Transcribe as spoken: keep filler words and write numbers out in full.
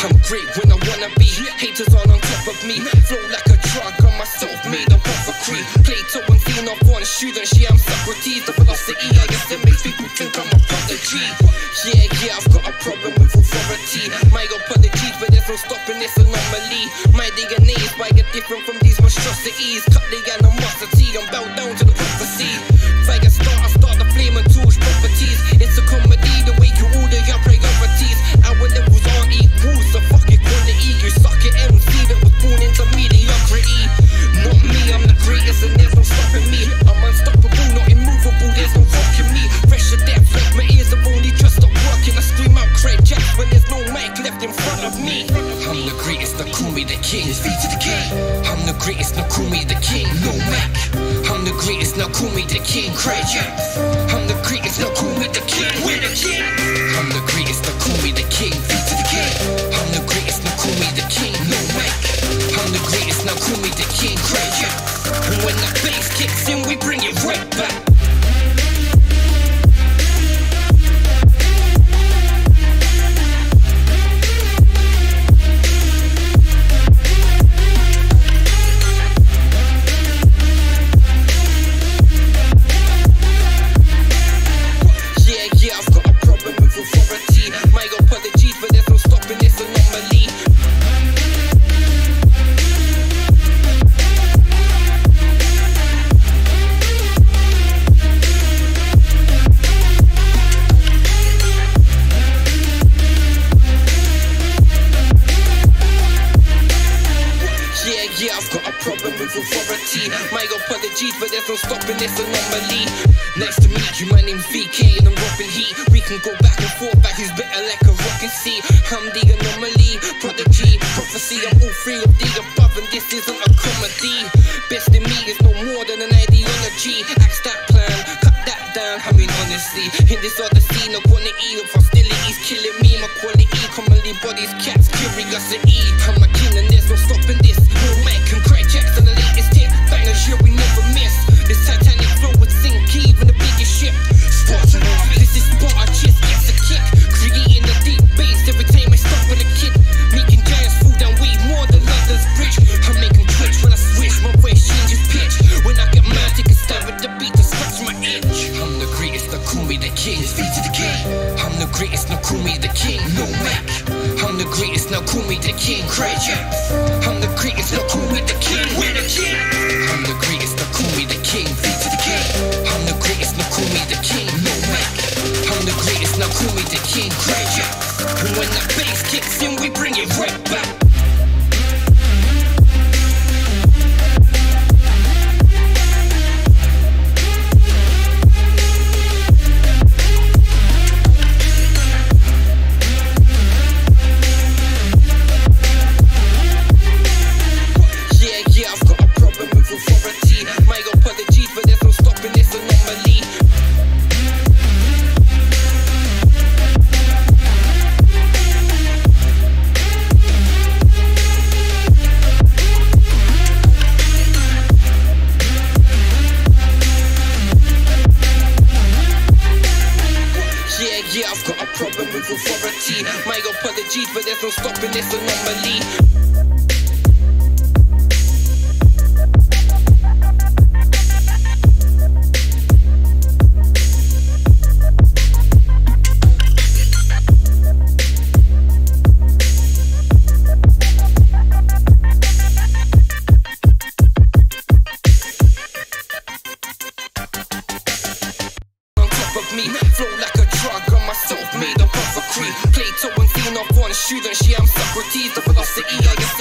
I'm great when I wanna be. Haters all on top of me. Flow like a drug on myself, made up of a creep. Plato and seen off one student, yeah, I'm Socrates. The velocity I guess it makes people think I'm a prodigy. Yeah, yeah, I've got a problem with authority. My apologies, but there's no stopping this anomaly. My D N A is by a different from these monstrosities. Cut the animosity, I'm bowed down to the prophecy. If I get start, I start the flame and torch properties. It's a comedy, the way you order your priorities. Our levels aren't equal, so fuck equality. You suck at M C that was born into mediocrity. Not me, I'm the greatest and there's no stopping me. I'm unstoppable, not immovable, there's no rocking me. Fresh to death, like my ears have only just stopped working. I scream out Craig Jack when there's no mic left in front of me. I'm the greatest, now call me the king. His feet to the king. I'm the greatest, now call me the king. No Mac. I'm the greatest, now call me the king. Craig Jack. I'm the greatest, now call me the king. We're the king. I'm the greatest, now call me the king. Feet to the king. I'm the greatest, now call me the king. No Mac. I'm the greatest, now call me the king. Craig Jack. And when that bass kicks in, we bring it right back. My apologies, but there's no stopping this anomaly. Nice to meet you, my name's V K and I'm robbing heat. We can go back and forth, back who's better like a rockin' sea. I'm the anomaly, prodigy, prophecy. I'm all three of the above and this isn't a comedy. Best in me is no more than an ideology. Axe that plan, cut that down, I mean honestly. In this other scene, a quantity of hostilities killing me. My quality commonly bodies, cats, curiosity. I'm a king and there's no stopping this. No Mac and Craig Jackson, the latest hit. Bangers, yeah, we never miss. This Titanic flow would sink even the biggest ship. Spartan, this is Sparta, just gets a kick. Creating a deep bass every time I stop with a kid. Making giants fall down way more than London's bridge. I make them twitch when I switch, my voice changes pitch. When I get mad, take a stab at the beat to scratch my itch. I'm the greatest, now call me the king. His feet to the king. I'm the greatest, now call me the king. No Mac. I'm the greatest, now call me the king. Craig Jack. I'm the greatest, now call me the king. We're the king. I'm the greatest, now call me the king. Feet to the king. I'm the greatest, now call me the king. No Mac. I'm the greatest, now call me the king. Craig Jack. And when that bass kicks in, we bring it right back. Yeah, I've got a problem with authority. My apologies, but there's no stopping this anomaly. Me, flow like a drug on myself, made up of a creep. Plato and seen off one student, yeah, I'm Socrates. The velocity I guess